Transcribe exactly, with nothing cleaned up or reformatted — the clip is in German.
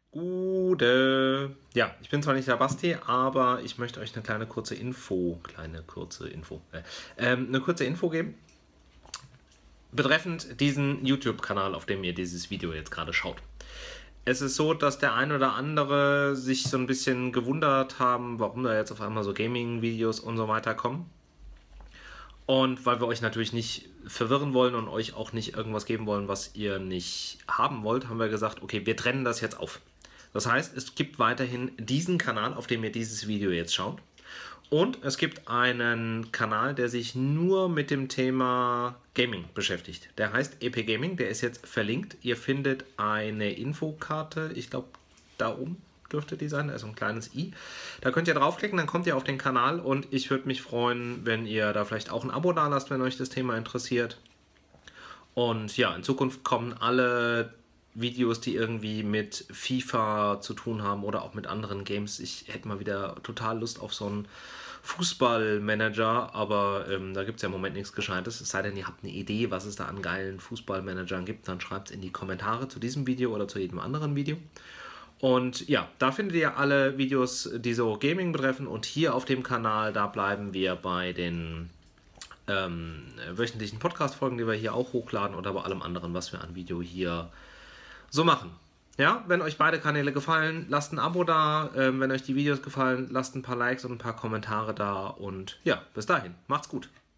Gute. Ja, ich bin zwar nicht der Basti, aber ich möchte euch eine kleine kurze Info, kleine kurze Info, äh, ähm, eine kurze Info geben, betreffend diesen YouTube-Kanal, auf dem ihr dieses Video jetzt gerade schaut. Es ist so, dass der ein oder andere sich so ein bisschen gewundert haben, warum da jetzt auf einmal so Gaming-Videos und so weiter kommen. Und weil wir euch natürlich nicht verwirren wollen und euch auch nicht irgendwas geben wollen, was ihr nicht haben wollt, haben wir gesagt, okay, wir trennen das jetzt auf. Das heißt, es gibt weiterhin diesen Kanal, auf dem ihr dieses Video jetzt schaut. Und es gibt einen Kanal, der sich nur mit dem Thema Gaming beschäftigt. Der heißt E P Gaming, der ist jetzt verlinkt. Ihr findet eine Infokarte, ich glaube da oben dürfte die sein, da ist so ein kleines i. Da könnt ihr draufklicken, dann kommt ihr auf den Kanal und ich würde mich freuen, wenn ihr da vielleicht auch ein Abo da lasst, wenn euch das Thema interessiert. Und ja, in Zukunft kommen alle Videos, die irgendwie mit FIFA zu tun haben oder auch mit anderen Games. Ich hätte mal wieder total Lust auf so einen Fußballmanager, aber ähm, da gibt es ja im Moment nichts Gescheites. Es sei denn, ihr habt eine Idee, was es da an geilen Fußballmanagern gibt, dann schreibt es in die Kommentare zu diesem Video oder zu jedem anderen Video. Und ja, da findet ihr alle Videos, die so Gaming betreffen, und hier auf dem Kanal, da bleiben wir bei den ähm, wöchentlichen Podcast-Folgen, die wir hier auch hochladen, oder bei allem anderen, was wir an Video hier so machen. Ja, wenn euch beide Kanäle gefallen, lasst ein Abo da. Ähm, wenn euch die Videos gefallen, lasst ein paar Likes und ein paar Kommentare da. Und ja, bis dahin, macht's gut.